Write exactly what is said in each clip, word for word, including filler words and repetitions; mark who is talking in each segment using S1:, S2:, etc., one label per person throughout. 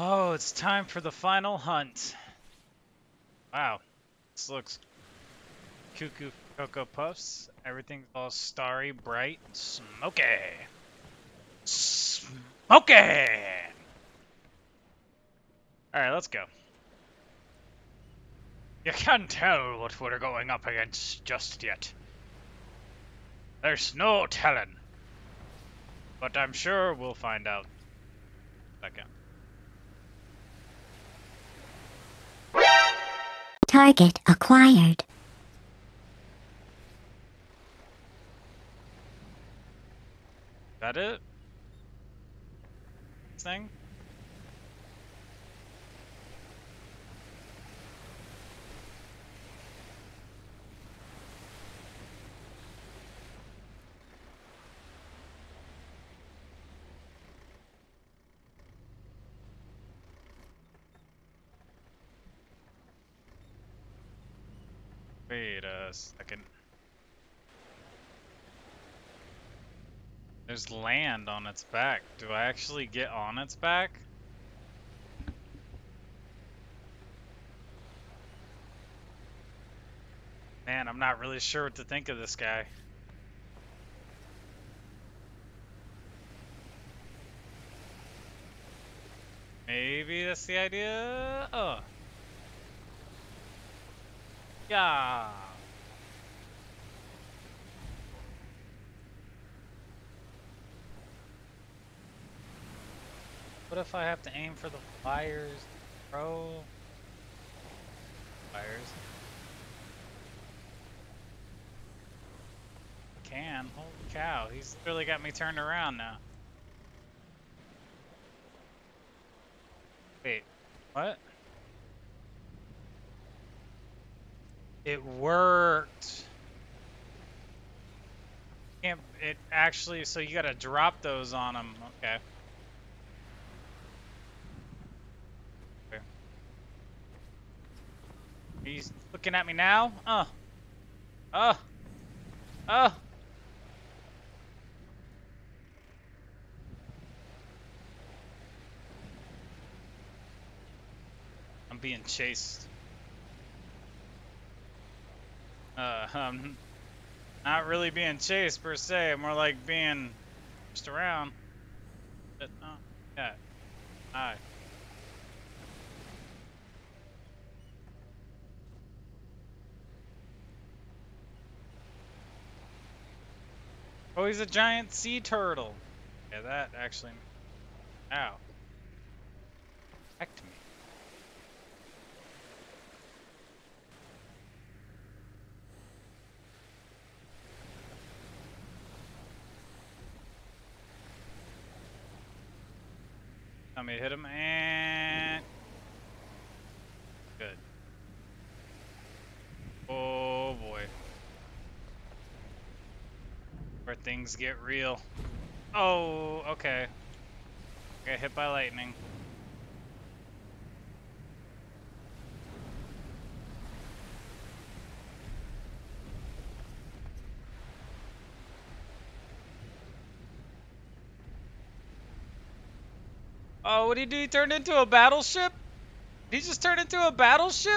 S1: Oh, it's time for the final hunt. Wow, this looks cuckoo cocoa puffs. Everything's all starry, bright, smoky. Smoky! Alright, let's go. You can't tell what we're going up against just yet. There's no telling. But I'm sure we'll find out. Second.
S2: Target acquired.
S1: Is that it? This thing? Wait a second. There's land on its back. Do I actually get on its back? Man, I'm not really sure what to think of this guy. Maybe that's the idea? Oh. Yeah. What if I have to aim for the fires? Throw fires. Can. Holy cow, he's really got me turned around now. Wait, what? It worked. Can't, it actually, so you gotta drop those on him. Okay. Okay. He's looking at me now? Oh. Oh. Oh. I'm being chased. Uh, I'm not really being chased per se, more like being pushed around. But, oh, yeah. Hi. Oh, he's a giant sea turtle. Yeah, that actually. Ow. Back to me. Let me hit him and good. Oh boy. Where things get real. Oh, okay. Got hit by lightning. Oh, what did he do? He turned into a battleship? Did he just turn into a battleship?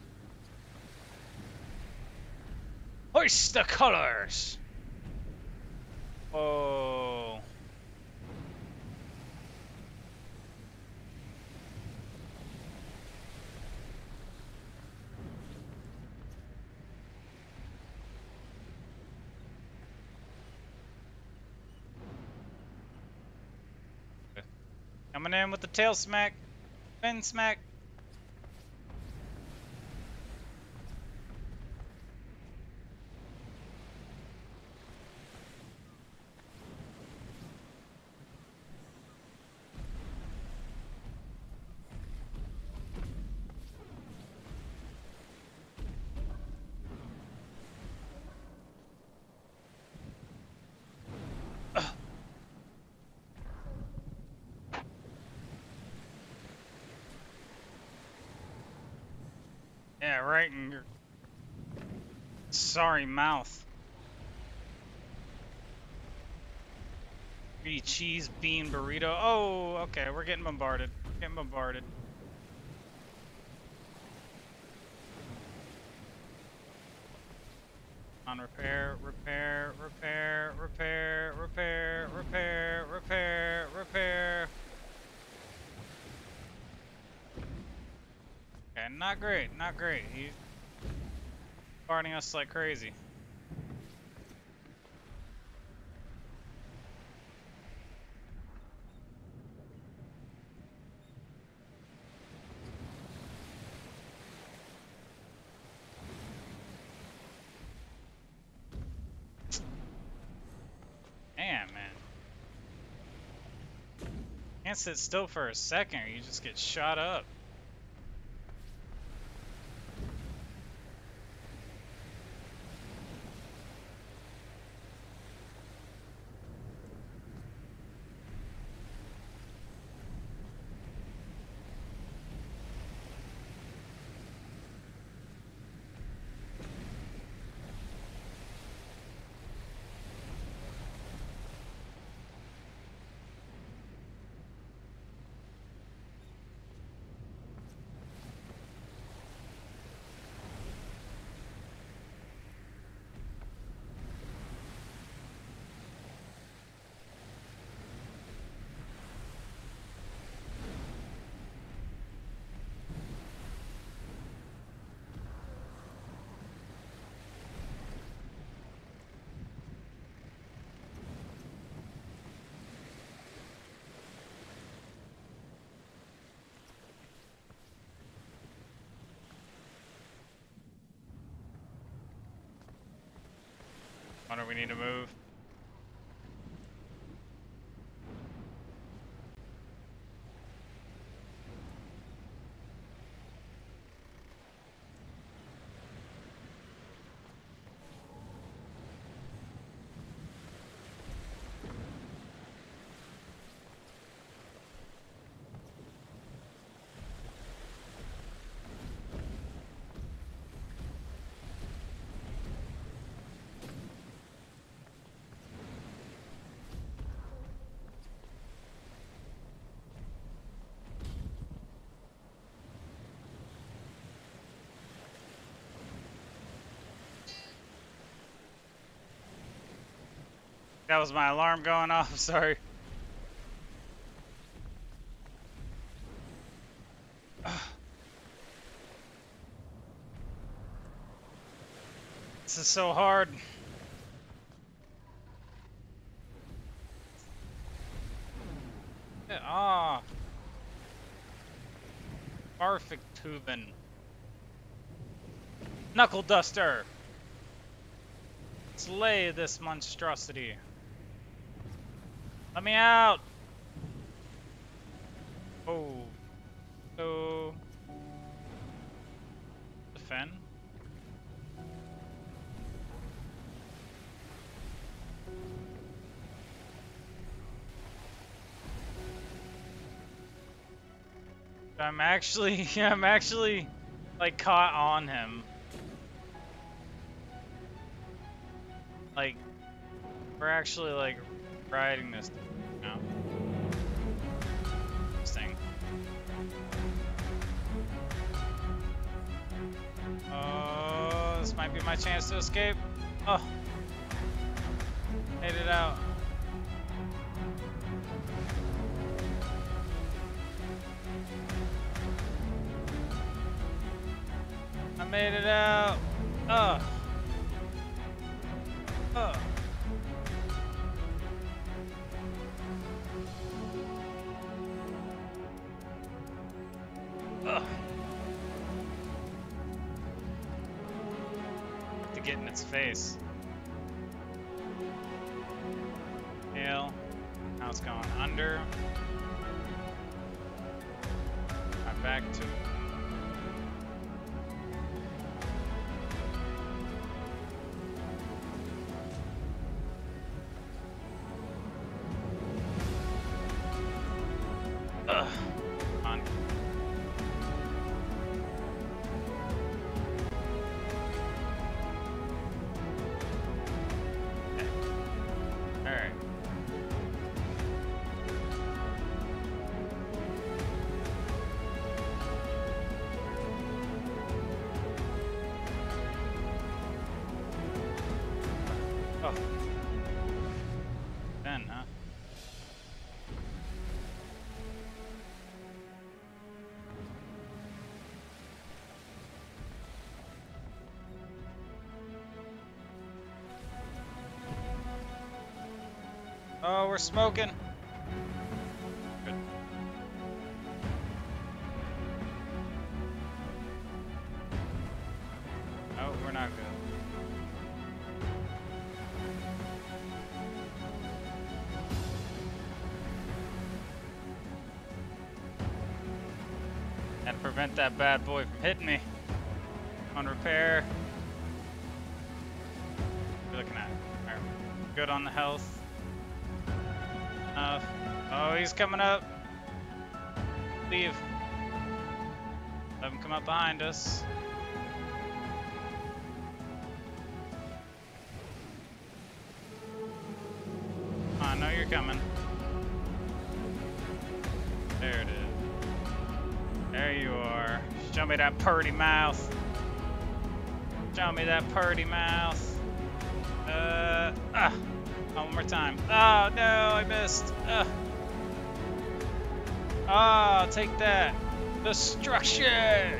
S1: Hoist the colors! Oh. Coming in with the tail smack. Fin smack. Yeah, right in your sorry mouth. Three cheese bean burrito. Oh, okay, we're getting bombarded. Getting bombarded. On repair, repair, repair, repair, repair, repair, repair, repair. Okay, not great, not great. He's bombarding us like crazy. Damn, man. Can't sit still for a second or you just get shot up. Wonder we need to move. That was my alarm going off, sorry. This is so hard. Ah. Perfect Tuben. Knuckle duster. Slay this monstrosity. Let me out. Oh. So. Defend. I'm actually, yeah, I'm actually, like, caught on him. Like, we're actually, like, riding this now. This thing. Oh, this might be my chance to escape. Oh. Made it out. I made it out. Ugh. Ugh. Ugh. To get in its face. Hail. Now it's going under. I'm back to it. Ugh. Come on. Okay. Alright. Oh. Then, huh? Oh, we're smoking. Good. Oh, we're not good. And prevent that bad boy from hitting me. On repair. What are you looking at? Alright. Good on the health. Uh, oh, he's coming up. Leave. Let him come up behind us. I know you're coming. There it is. There you are. Show me that purty mouth. Show me that purty mouth. Uh, ah. One more time. Oh no, I missed. Uh. Oh, take that. Destruction!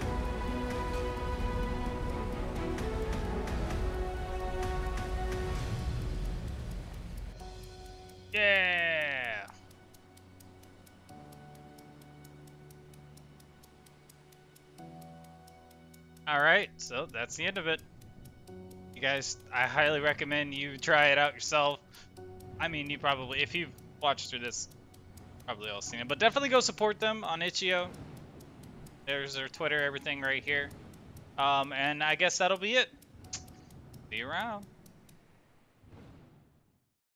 S1: Yeah! Alright, so that's the end of it. You guys, I highly recommend you try it out yourself. I mean, you probably, if you've watched through this, probably all seen it. But definitely go support them on itch dot i o. There's their Twitter, everything right here. Um, and I guess that'll be it. See you around.